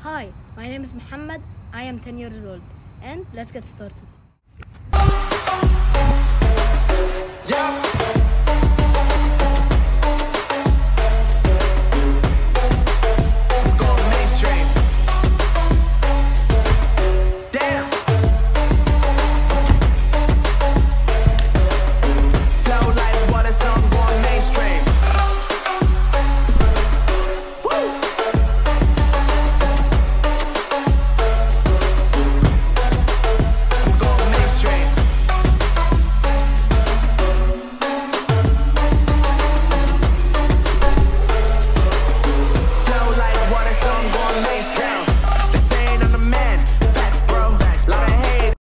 Hi, my name is Muhammad. I am 10 years old, and let's get started. Yeah.